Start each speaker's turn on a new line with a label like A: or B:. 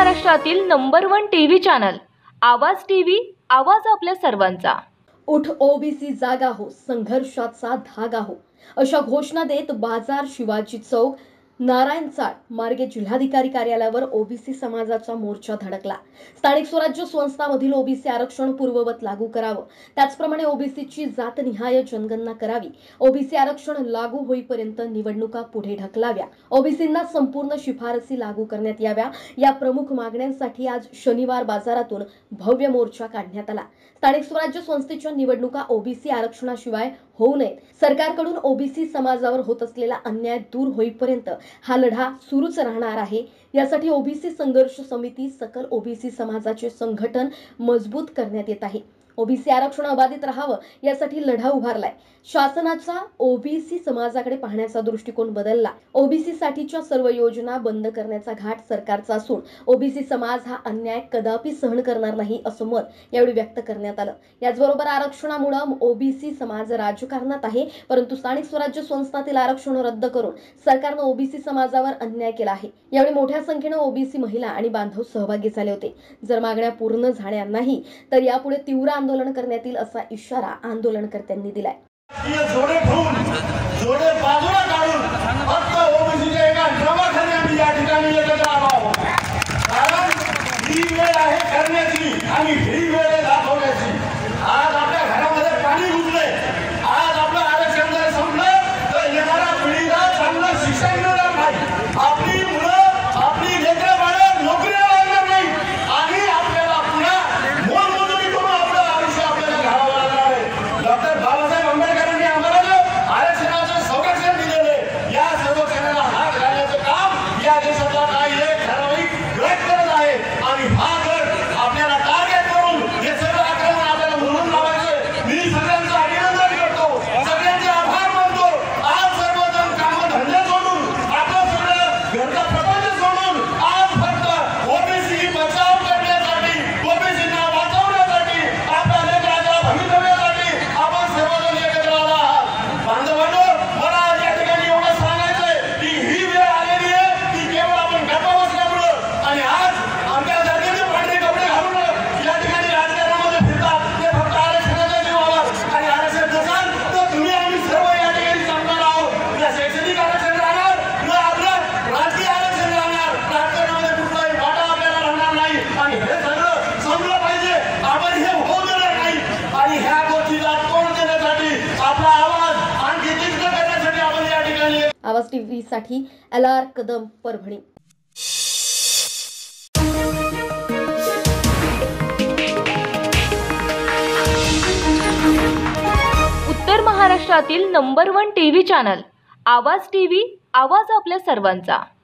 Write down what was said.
A: महाराष्ट्रातील number 1 TV channel Awaaz TV, आवाज आपल्या सर्वांचा।
B: उठ ओबीसी जागा हो, संघर्षाचा धागा हो, अशा घोषणा देत बाजार शिवाजी चौक नारायण चाळ मार्गे जिल्हाधिकारी कार्यालयावर ओबीसी समाजाचा मोर्चा धडकला। स्थानिक स्वराज्य संस्थांमधील ओबीसी आरक्षण पूर्ववत लागू करावं, त्याचप्रमाणे ओबीसीची जातनिहाय जनगणना करावी, ओबीसी आरक्षण लागू होईपर्यंत निवडणुका पुढे ढकलाव्या, ओबीसींना संपूर्ण शिफारसी लागू करण्यात याव्या, या प्रमुख मागण्यांसाठी आज शनिवार बाजारातून भव्य मोर्चा काढण्यात आला। स्थानिक स्वराज्य संस्थेच्या निवडणुका ओबीसी आरक्षणाशिवाय होऊ नयेत, सरकारकडून ओबीसी समाजावर होत असलेला अन्याय दूर होईपर्यंत हा लढा सुरूच राहणार आहे। यासाठी ओबीसी संघर्ष समिती सकल ओबीसी समाजाचे संघटन मजबूत करण्यात येत आहे। ओबीसी आरक्षण अबाधित राहावं यासाठी लढा उभारलाय। शासनाचा ओबीसी समाजाकडे पाहण्याचा दृष्टिकोन बदलला। ओबीसी साठीच्या सर्व योजना बंद करण्याचा घाट सरकारचा असून ओबीसी समाज हा अन्याय कदापि सहन करणार नाही असं मत यावेळी व्यक्त करण्यात आलं। याचबरोबर आरक्षणामुळे ओबीसी समाज राजकारणात आहे, परंतु स्थानिक स्वराज्य संस्थातील आरक्षण रद्द करून सरकारनं ओबीसी समाजावर अन्याय केला आहे। यावेळी मोठ्या संख्येने ओबीसी महिला आणि बांधव सहभागी झाले होते। जर मागण्या पूर्ण झाल्या नाही तर यापुढे तीव्र आंदोलन करण्यात येईल असा इशारा आंदोलनकर्त्यांनी दिलाय।
C: जोडे ठेवून जोडे बाजूला काढून फक्त ओबीसीच्या एका ड्रमाखाली आम्ही या ठिकाणी एकत्र आलो आहोत। कारण ही वेळ आहे करण्याची आणि ही वेळ आहे दाखवण्याची। आज आपल्या घरामध्ये पाणी घुसले, आज आपलं आरक्षण जर संपलं तर येणाऱ्या पिढीला चांगलं शिक्षण मिळणार नाही, आपली मुलं आपली लेकरं बाळं नोकरीला लागणार नाही आणि आपल्याला पुन्हा मोलमजुरी करून आपलं आयुष्य आपल्याला घालावं लागणार आहे। डॉक्टर बाबासाहेब आंबेडकरांनी आम्हाला जो आरक्षणाचं संरक्षण दिलेलं आहे, या संरक्षणाला हात घालण्याचं काम या देशातला काही एक ठराविक गट करत आहे आणि हा गट आपल्याला टार्गेट करून हे सगळं आक्रमण आपल्याला म्हणून लावायचं। मी सगळ्यांचं अभिनंदन करतो, सगळ्यांचे आभार मानतो। आज सर्वजण कामं धंदे सोडून आपलं सगळं घरचा प्रपंच सोडून आज फक्त ओबीसी बचाव करण्यासाठी, ओबीसींना वाचवण्यासाठी, आपल्या लेकराच्या भवितव्यासाठी आपण सर्वजण एकत्र आला आहात। बांधवांनो, मला आज या ठिकाणी एवढं सांगायचंय की ही वेळ आलेली आहे ती केवळ आपण गप्पा बसल्यामुळं आणि आज आमच्या जातीचे पांढरे कपडे घालून या ठिकाणी राजकारणामध्ये फिरतात, ते फक्त आरक्षणाच्या जीवावर आणि आरक्षण नसाल तर तुम्ही आम्ही सर्व या ठिकाणी संपणार आहोत। या शैक्षणिक आरक्षण राहणार न आपलं राजकीय आरक्षण राहणार, राजकारणामध्ये कुठलाही वाटा आपल्याला राहणार नाही आणि हे सगळं संपलं पाहिजे। आपण हे होऊ देणार नाही आणि ह्या गोष्टीला तोंड देण्यासाठी आपला आवाज आणखी तीक्ष्ण करण्यासाठी आपण या ठिकाणी
B: आवाज टीव्ही साठी LR कदम, परभणी।
A: उत्तर महाराष्ट्रातील number 1 TV channel Awaaz TV, आवाज आपल्या सर्वांचा।